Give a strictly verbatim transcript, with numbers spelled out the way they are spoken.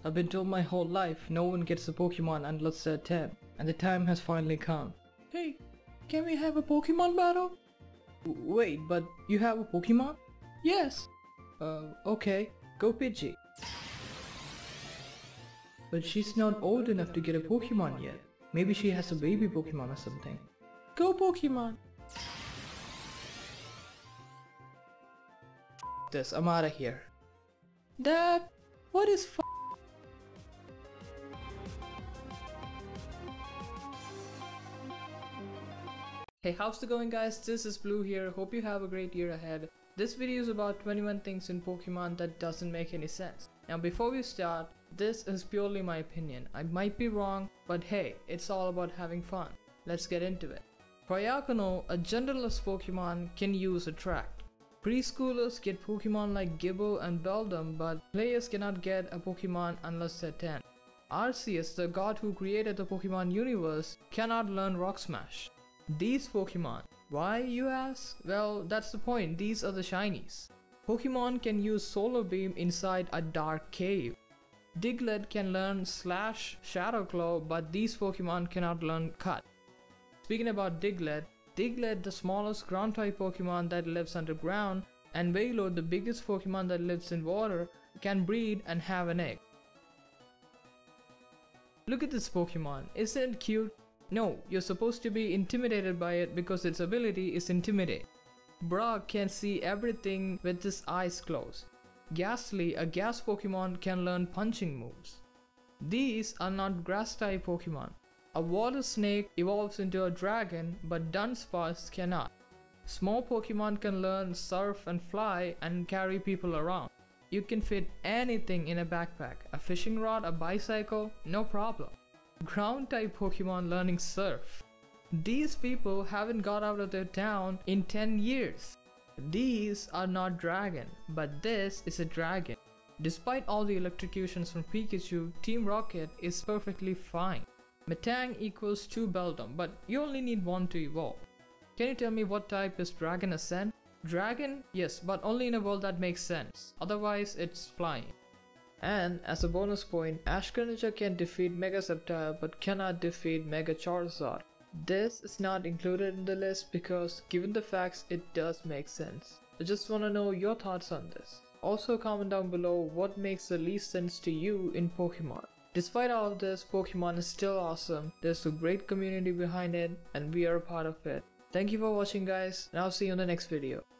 I've been told my whole life no one gets a Pokemon unless they're ten, and the time has finally come. Hey, can we have a Pokemon battle? W wait, but you have a Pokemon? Yes! Uh, okay, go Pidgey. But she's not old enough to get a Pokemon yet. Maybe she has a baby Pokemon or something. Go Pokemon! F this, I'm outta here. Dad, what is f- Hey, how's it going guys? This is Blue here. Hope you have a great year ahead. This video is about twenty-one things in Pokemon that doesn't make any sense. Now before we start, this is purely my opinion. I might be wrong, but hey, it's all about having fun. Let's get into it. For y'all to know, a genderless Pokemon can use Attract. Preschoolers get Pokemon like Gibbo and Beldum, but players cannot get a Pokemon unless they're ten. Arceus, the god who created the Pokemon universe, cannot learn Rock Smash. These Pokemon. Why, you ask? Well, that's the point, these are the shinies. Pokemon can use Solar Beam inside a dark cave. Diglett can learn Slash, Shadow Claw, but these Pokemon cannot learn Cut. Speaking about Diglett, Diglett, the smallest ground type Pokemon that lives underground, and Wailord, the biggest Pokemon that lives in water, can breed and have an egg. Look at this Pokemon, isn't it cute? No, you're supposed to be intimidated by it because its ability is Intimidate. Brock can see everything with his eyes closed. Ghastly, a gas Pokemon, can learn punching moves. These are not grass type Pokemon. A water snake evolves into a dragon, but Dunsparce cannot. Small Pokemon can learn surf and fly and carry people around. You can fit anything in a backpack, a fishing rod, a bicycle, no problem. Ground type Pokemon learning surf. These people haven't got out of their town in ten years. These are not dragon, but this is a dragon. Despite all the electrocutions from Pikachu, Team Rocket is perfectly fine. Metang equals two Beldum, but you only need one to evolve. Can you tell me what type is Dragon Ascent? Dragon? Yes, but only in a world that makes sense. Otherwise, it's flying. And as a bonus point, Ash Greninja can defeat Mega Sceptile but cannot defeat Mega Charizard. This is not included in the list because given the facts it does make sense. I just wanna know your thoughts on this. Also comment down below what makes the least sense to you in Pokemon. Despite all of this, Pokemon is still awesome, there's a great community behind it and we are a part of it. Thank you for watching guys and I'll see you in the next video.